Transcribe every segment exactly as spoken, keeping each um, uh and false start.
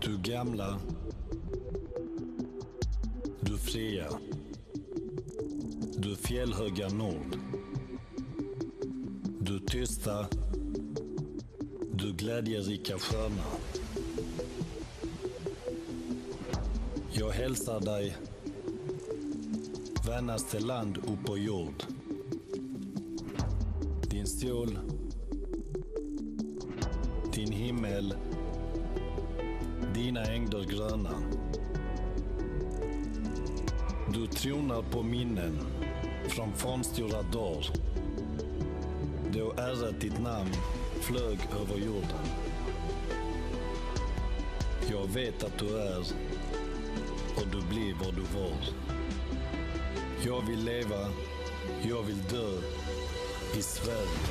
Du gamla, du fria, du fjällhöga nord, du tysta, du glädjerika sköna. Jag hälsar dig, vännaste land upp på jord. Din sol, din himmel, dina ängder gröna. Du tronar på minnen från fornstora dagar, då ärret ditt namn flög över jorden. Jag vet att du är och du blir vad du var. Jag vill leva, jag vill dö i Sverige.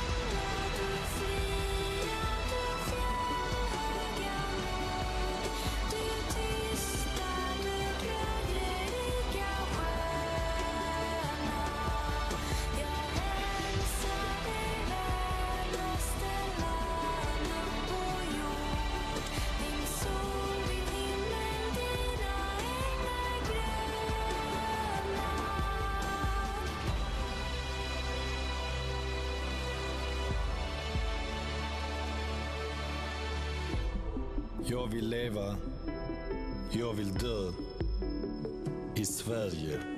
Jag vill leva, jag vill dö i Sverige.